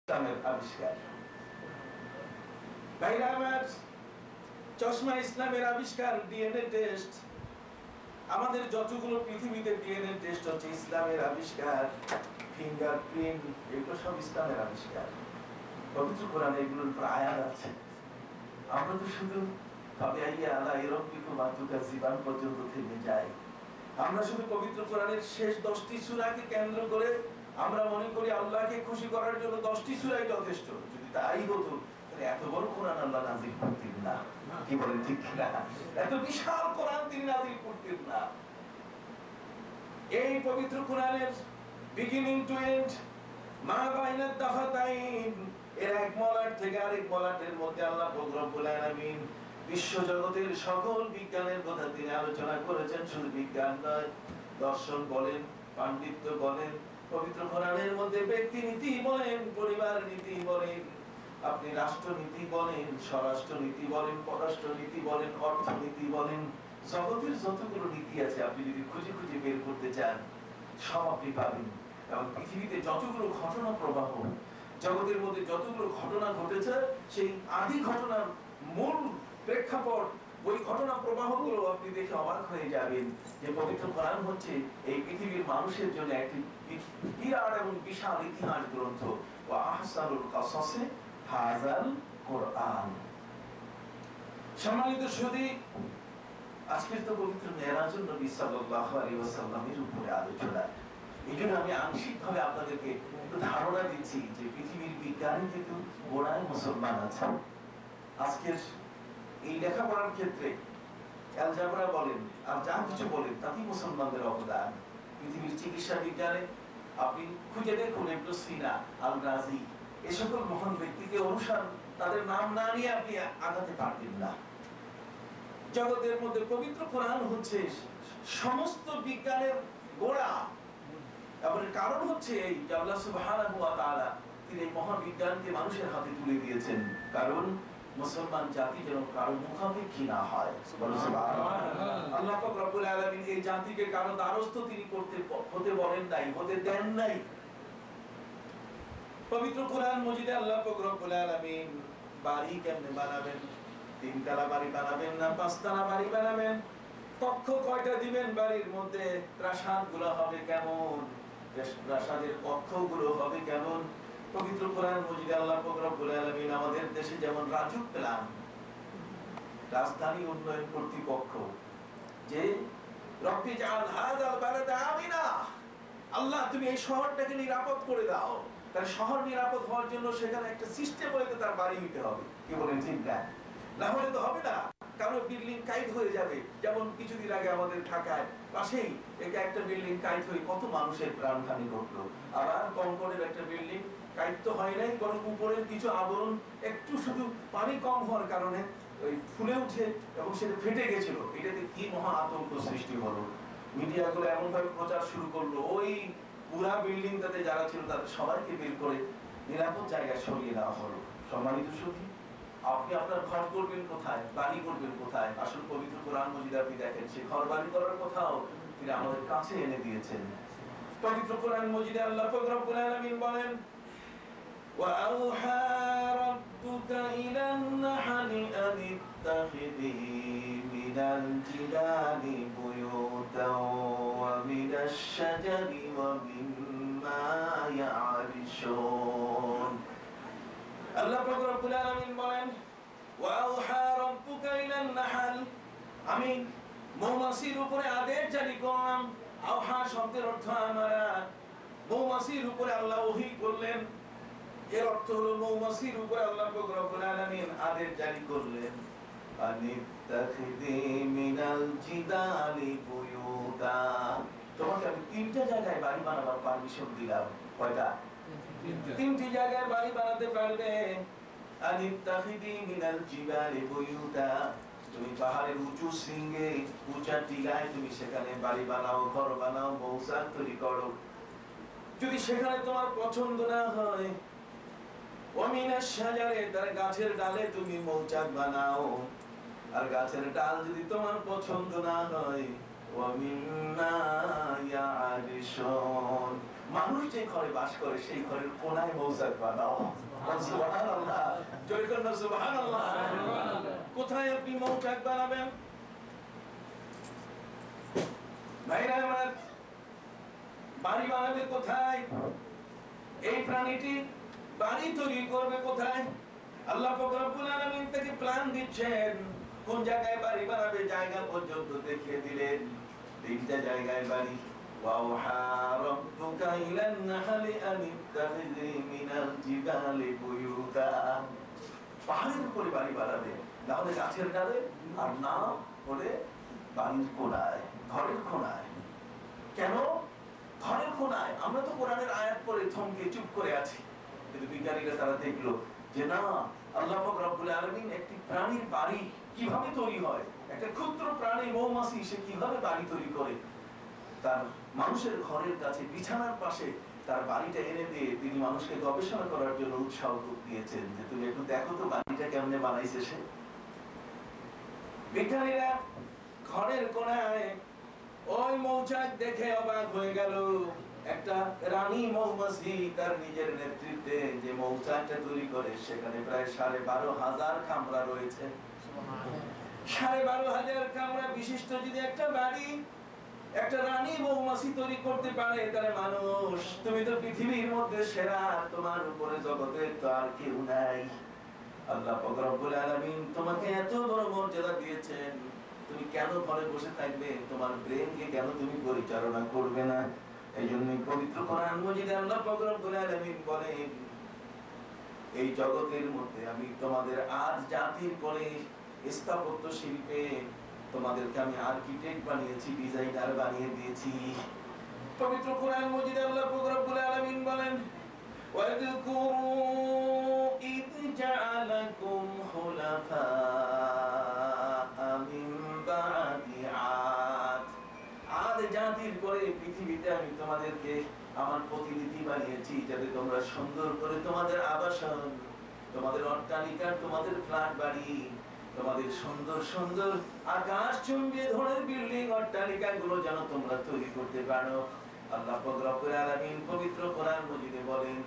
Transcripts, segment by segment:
ইসলামের আবিষ্কার। ভাইরা আমার, চশমা ইসলামের আবিষ্কার, ডিএনএ টেস্ট। আমাদের যতগুলো পৃথিবীতে ডিএনএ টেস্ট হচ্ছে ইসলামের আবিষ্কার। ফিঙ্গারপ্রিন্ট, এগুলো সব ইসলামের আবিষ্কার। পবিত্র কোরআনে এগুলোর উপর আয়াত আছে। আমরা তো শুধু জীবন পর্যন্ত থেমে যাই। আমরা শুধু পবিত্র কোরআনের শেষ 10টি সূরাকে কেন্দ্র করে আমরা মনে করি আল্লাহকে খুশি করার জন্য 10টি সূরাই যথেষ্ট। যদি তাই হতো তাহলে এত বড় কোরআন আল্লাহ নাযিল করতেন না। কি বলেন ঠিক না? এত বিশাল কোরআন তিনি নাযিল করতেন না। এই পবিত্র কোরআনের বিগিনিং টু এন্ড, মা বাইনা দাফাতাইন, এর এক মলাট থেকে আরেক মলাটের মধ্যে আল্লাহ রব্বুল আলামিন বিশ্ব জগতের সকল বিজ্ঞানের কথা তিনি আলোচনা করেছেন। শুধু বিজ্ঞান নয়, দর্শন বলেন, পাণ্ডিত্য বলেন, পবিত্র কোরআনের মধ্যে ব্যক্তি নীতি বলেন, পরিবার নীতি বলেন, আপনি রাষ্ট্রনীতি বলেন, স্বরাষ্ট্রনীতি বলেন, পররাষ্ট্রনীতি বলেন, অর্থনীতি বলেন, জগতের যতগুলো নীতি আছে আপনি যদি খুঁজে খুঁজে বের করতে চান সব আপনি পাবেন। এবং পৃথিবীতে যতগুলো ঘটনা প্রবাহ, জগতের মধ্যে যতগুলো ঘটনা ঘটেছে, সেই আদি ঘটনার মূল প্রেক্ষাপট, ওই ঘটনা প্রবাহগুলো আপনি দেখে অবাক হয়ে যাবেন যে পবিত্র কোরআন হচ্ছে এই পৃথিবীর মানুষের জন্য একটি বিরাট এবং বিশাল ইতিহাস গ্রন্থ। ওয়া আহসানুল কাসাসে হাযাল কোরআন। সম্মানিত সুধী, আজকের তো পবিত্র মেরাজুন নবী সাল্লাল্লাহু আলাইহি ওয়াসাল্লামের উপরে আলোচনা। এইজন্য আমি আংশিকভাবে আপনাদেরকে একটু ধারণা দিচ্ছি যে পৃথিবীর বিজ্ঞানী কিন্তু গোড়ায় মুসলমান আছে। আজকের এই লেখাপড়ার ক্ষেত্রে অ্যালজাবরা বলেন আর যা কিছু বলেন তাতেই মুসলমানদের অবদান। পৃথিবীর চিকিৎসা বিজ্ঞানে আপনি খুঁজে দেখুন ইবনে সিনা, আল রাজি, এই সকল মহান ব্যক্তিকে অনুসরণ, তাদের নাম না নিয়ে আপনি আগাতে পারবেন না। জগতের মধ্যে পবিত্র কোরআন হচ্ছে সমস্ত বিজ্ঞানের গোড়া। এবং কারণ হচ্ছে এই যে আল্লাহ সুবহানাহু ওয়া তাআলা তিনি এই মহাবিজ্ঞানকে মানুষের হাতে তুলে দিয়েছেন, কারণ মুসলমান জাতি যেন কারো মুখাপেক্ষী না হয়। আল্লাহ পাক রব্বুল আলামিন এই জাতিকে কারো দ্বারস্থ তিনি হতে বলেন নাই, হতে দেন নাই। পবিত্র কোরআন মজিদে আল্লাহ পাক রব্বুল আলামিন বাড়ি কেমনে বানাবেন, 3 তলা বাড়ি বানাবেন না 5 তলা বাড়ি বানাবেন, কক্ষ কয়টা দিবেন বাড়ির মধ্যে, প্রাসাদগুলো হবে কেমন, প্রাসাদের কক্ষগুলো হবে কেমন, পবিত্র কোরআন মজিদে আল্লাহ পাক রব্বুল আলামিন আমাদের দেশে যেমন রাজুক প্ল্যান, রাজধানী উন্নয়ন কর্তৃপক্ষ, যে রব্বি জাআল হাযাল বালাদা আমিনা, আল্লাহ তুমি এই শহরটাকে নিরাপদ করে দাও। তাহলে শহর নিরাপদ হওয়ার জন্য সেখানে একটা সিস্টেম হইতে তার বাড়ি নিতে হবে। কি বলেন ঠিক না? না হলে তো হবে না, কারণ বিল্ডিং কাইট হয়ে যাবে। যেমন কিছুদিন আগে আমাদের ঢাকায় পাশেই একটা বিল্ডিং কাইট হয়ে কত মানুষের প্রাণহানি ঘটলো। আবার কংকরের একটা বিল্ডিং কাইট তো হয় নাই, বরং উপরের কিছু আবরণ একটু শুধু পানি কম হওয়ার কারণে ওই ফুলে উঠে এবং সেটা ফেটে গেছিল। এটাতে কি মহা আতঙ্ক সৃষ্টি হলো। মিডিয়াগুলো এমন ভাবে প্রচার শুরু করলো, ওই পুরা বিল্ডিংটাতে যারা ছিল তাদের সবাইকে বের করে নিরাপদ জায়গায় সরিয়ে দেওয়া হলো। সম্মানিত সুধী, আপনি আপনার ঘর করবেন কোথায়, বাড়ি করবেন কোথায়? আসল পবিত্র কোরআন মজিদ আপনি দেখেন সে ঘর বাড়ি করার কথাও তিনি আমাদের কাছে এনে দিয়েছেন। পবিত্র কোরআন মজিদে আল্লাহ পাক রব্বুল আলামিন বলেন, ওয়া আওহা রাব্বুকা ইলান নাহলি আন ইত্তাখিযি মিনাল জিবালি বুয়ুতাও ওয়া মিনাশ শাজারি ওয়া মিম্মা ইয়া'রিশুন। আল্লাহ পাক রব্বুল আলামিন বলেন, ওয়া আওহা রাব্বুকা ইলান নাহল, আমি মৌমাছির উপরে আদেশ জারি করলাম। আওহা শব্দের অর্থ আমরা, মৌমাছির উপরে আল্লাহ ওহী করলেন। এর অর্থ হলো মৌমাছির উপরে আল্লাহ পাক রব্বুল আলামিন আদেশ জারি করলেন, আনিত্তাখিযি মিনাল জিবালি বুয়ুতা, তোমাকে আমি 3টা জায়গায় বাড়ি বানাবার পারমিশন দিলাম। কয়টা? 3টি জায়গায় বাড়ি বানাতে পারবে। আনিত্তাখিযি মিনাল জিবালি বুয়ুতা, তুমি পাহাড়ের উঁচু শৃঙ্গে, উঁচা টিলায় তুমি সেখানে বাড়ি বানাও, ঘর বানাও, মৌচাক তৈরি করো। যদি সেখানে তোমার পছন্দ না হয়, ওয়া মিনাশ শাজারে, তার গাছের ডালে তুমি মৌচাক বানাও। আর গাছের ডাল যদি তোমার পছন্দ না হয়, ওয়া মিম্মা ইয়া'রিশুন, মানুষ যে ঘরে বাস করে সেই ঘরের কোনায় মৌচাক বানাও। সুবহানাল্লাহ, জোরে করুন সুবহানাল্লাহ। কোথায় আপনি মৌচাক বানাবেন? ভাইরা আমার, বাড়ি বানাবে কোথায়? এই প্রাণীটি বাড়ি তৈরি করবে কোথায়? আল্লাহ পাক রব্বুল আলামিন তাকে প্ল্যান দিচ্ছেন, কোন জায়গায় বাড়ি বানাবে জায়গা পর্যন্ত দেখিয়ে দিলেন। 3টা জায়গায় বাড়ি। ওয়াওহা রাব্বুকা ইলান নাহলি আন ইত্তাখিযি মিনাল জিবালি বুয়ুতা। পাহাড়ের উপরে বাড়ি বানাবে, না হলে গাছের ডালে, আর না হলে বাড়ির কোণায়, ঘরের কোণায়। কেন ঘরের কোণায়? আমরা তো কোরআনের আয়াত পড়ে থমকে চুপ করে আছি, কিন্তু বিজ্ঞানীরা তারা দেখলো যে না, আল্লাহ পাক রব্বুল আলামিন একটি প্রাণীর বাড়ি কিভাবে তৈরি হয়, একটা ক্ষুদ্র প্রাণী মৌমাছি সে কিভাবে বাড়ি তৈরি করে, তার মানুষের ঘরের কাছে বিছানার পাশে তার বাড়িটা এনে দিয়ে তিনি মানুষকে গবেষণা করার জন্য উৎসাহ দিয়েছেন যে তুমি একটু দেখো তো বাড়িটা কেমনে বানাইছে সে। বিজ্ঞানীরা ঘরের কোণায় ওই মৌচাক দেখে অবাক হয়ে গেল। একটা রানী মৌমাছি তার নিজের নেতৃত্বে যে মৌচাকটা তৈরি করে সেখানে প্রায় 12,500 কামরা রয়েছে। 12,500 কামরা বিশিষ্ট যদি একটা বাড়ি একটা রানী মৌমাছি তৈরি করতে পারে, তাহলে মানুষ, তুমি তো পৃথিবীর মধ্যে সেরা, তোমার উপরে জগতে তো আর কেউ নাই। আল্লাহ পাক রব্বুল আলামিন তোমাকে এত বড় মর্যাদা দিয়েছেন, তুমি কেন ঘরে বসে থাকবে? তোমার ব্রেনকে কেন তুমি পরিচালনা করবে না? এইজন্য পবিত্র কোরআন মাজিদে আল্লাহ পাক রব্বুল আলামিন বলেন, এই জগতের মধ্যে আমি তোমাদের আজ জাতির করে স্থাপত্য শিল্পে তোমাদেরকে আমি আর্কিটেক্ট বানিয়েছি, ডিজাইনার বানিয়ে দিয়েছি। পবিত্র কোরআন মাজিদে আল্লাহ পাক রব্বুল আলামিন বলেন, ওয়াযকুরু ইয জাআলাকুম খুলাফা মিন বা'দি আদ। আদ জাতির পরে পৃথিবীতে আমি তোমাদেরকে আমার প্রতিনিধি বানিয়েছি, যাতে তোমরা সুন্দর করে তোমাদের আবাসন, তোমাদের অট্টালিকা, তোমাদের ফ্ল্যাট বাড়ি, তোমাদের সুন্দর সুন্দর আকাশচুম্বী ধরনের বিল্ডিং অট্টালিকা গুলো যেন তোমরা তৈরি করতে পারো। আল্লাহ পাক রব্বুল আলামিন পবিত্র কোরআন মাজিদে বলেন,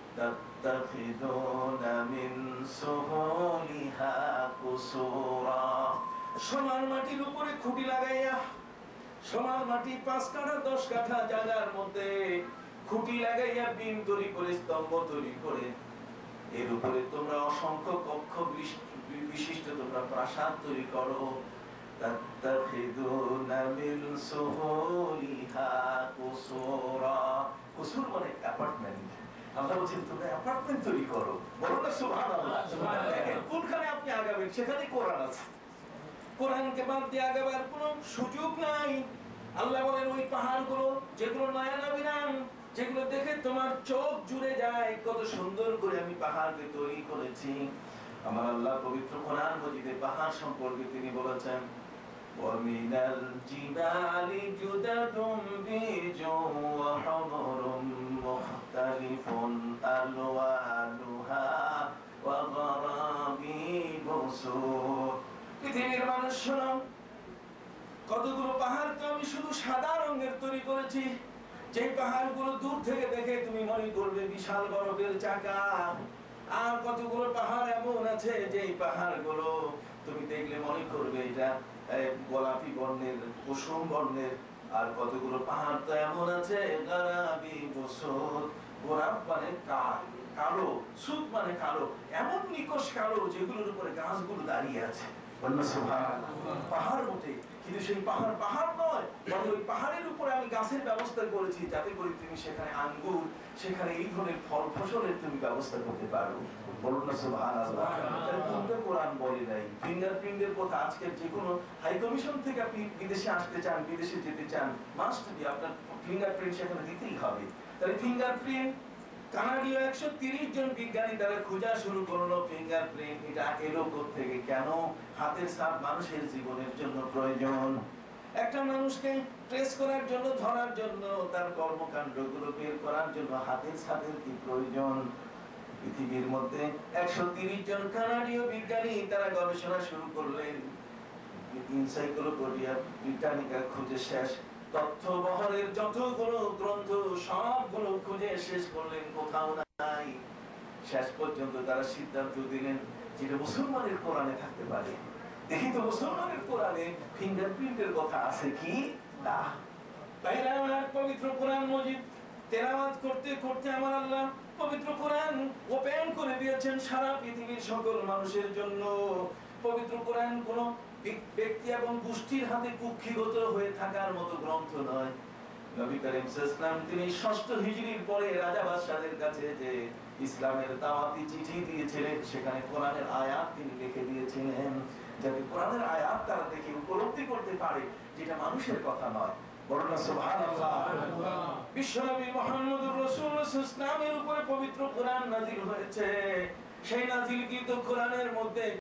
তাত্তাখিযুনা মিন সুহুলিহা কুসুরা। সোনার মাটির উপরে খুঁটি লাগাইয়া, সোনার মাটি 5 কাঠা 10 কাঠা জায়গার মধ্যে খুঁটি লাগাইয়া বিম তৈরি করে, স্তম্ভ তৈরি করে, এর উপরে তোমরা অসংখ্য কক্ষ বিশিষ্ট তোমরা প্রাসাদ তৈরি করো। তাত্তাখিযুনা মিন সুহুলিহা কুসুরা। কুসুর মানে অ্যাপার্টমেন্ট। আল্লাহ বলেন তোমরা অ্যাপার্টমেন্ট তৈরি করো। বলুন না সুবহানাল্লাহ। দেখেন কোনখানে আপনি আগাবেন সেখানে কোরআন আছে, কোরআনকে বাদ দিয়ে আগাবার কোনো সুযোগ নাই। আল্লাহ বলেন ওই পাহাড়গুলো যেগুলো নয়নাভিরাম, যেগুলো দেখে তোমার চোখ জুড়ে যায়, কত সুন্দর করে আমি পাহাড়কে তৈরি করেছি। আমার আল্লাহ পবিত্র কোরআন মাজিদে পাহাড় সম্পর্কে তিনি বলেছেন, ওয়ামিনাল জিবালি জুদাদুম বিজুম ওয়া হুমরুম মুখতালিফুন আলওয়ানুহা ওয়া গারাবিবু সুদ। পৃথিবীর মানুষ শোনো, কতগুলো পাহাড়কে আমি শুধু সাদা রঙের তৈরি করেছি, যে পাহাড়গুলো দূর থেকে দেখে তুমি মনে করবে বিশাল বরফের চাকা। আর কতগুলো পাহাড় এমন আছে যে পাহাড়গুলো তুমি দেখলে মনে করবে এটা গোলাপি বর্ণের, কুসুম বর্ণের। আর কতগুলো পাহাড় তো এমন আছে গারাবিবু সুদ, গোলাপ মানে কালো, সুদ মানে কালো, এমন নিকশ কালো যেগুলোর উপরে গাছগুলো দাঁড়িয়ে আছে। পাহাড় বটে, কিন্তু সেই পাহাড় পাহাড় নয়, বরং ওই পাহাড়ের উপরে আমি গাছের ব্যবস্থা করেছি যাতে করে তুমি সেখানে আঙ্গুর, সেখানে এই ধরনের ফল ফসলের তুমি ব্যবস্থা করতে পারো। বলুন না সুবহানাল্লাহ। কোনটা কোরআন বলে নাই? ফিঙ্গারপ্রিন্টের কথা আজকের যে কোনো হাই কমিশন থেকে আপনি বিদেশে আসতে চান, বিদেশে যেতে চান, মাস্ট বি আপনার ফিঙ্গারপ্রিন্ট সেখানে দিতেই হবে। তাহলে ফিঙ্গারপ্রিন্ট কানাডীয় 130 জন বিজ্ঞানী তারা খোঁজা শুরু করলো ফিঙ্গারপ্রিন্ট এটা এলো থেকে, কেন? হাতের ছাপ মানুষের জীবনের জন্য প্রয়োজন। একটা মানুষকে ট্রেস করার জন্য, ধরার জন্য, তার কর্মকাণ্ডগুলো বের করার জন্য হাতের ছাপের কি প্রয়োজন? পৃথিবীর মধ্যে 130 জন কানাডীয় বিজ্ঞানী তারা গবেষণা শুরু করলেন। এনসাইক্লোপিডিয়া ব্রিটানিকা খুঁজে শেষ তথ্যবহরের যতগুলো গ্রন্থ সবগুলো খুঁজে শেষ করলেন, কোথাও নাই। শেষ পর্যন্ত তারা সিদ্ধান্ত দিলেন যেটা মুসলমানের কোরআনে থাকতে পারে। দেখি তো মুসলমানের কোরআনে ফিঙ্গারপ্রিন্টের কথা আছে কি না। তাইরা আমার পবিত্র কোরআন মজিদ তেলাওয়াত করতে করতে আমার আল্লাহ পবিত্র কোরআন ওপেন করে দিয়েছেন সারা পৃথিবীর সকল মানুষের জন্য। পবিত্র কোরআন কোন ব্যক্তি এবং গোষ্ঠীর হাতে কুক্ষিগত হয়ে থাকার মতো গ্রন্থ নয়। নবী করিম সাল্লাল্লাহু আলাইহি ওয়াসাল্লাম তিনি ৬ষ্ঠ হিজরির পরে রাজা বাদশাদের কাছে যে ইসলামের দাওয়াতি চিঠি দিয়েছিলেন, সেখানে কোরআনের আয়াত তিনি লিখে দিয়েছিলেন, যাতে কোরআনের আয়াত তারা দেখে উপলব্ধি করতে পারে যেটা মানুষের কথা নয়। বলুন না সুবহানাল্লাহ। বিশ্বনবী মুহাম্মদুর রাসূলুল্লাহ সাল্লাল্লাহু আলাইহি ওয়াসাল্লামের উপরে পবিত্র কোরআন নাযিল হয়েছে। সেই নাযিলকৃত কোরআনের মধ্যে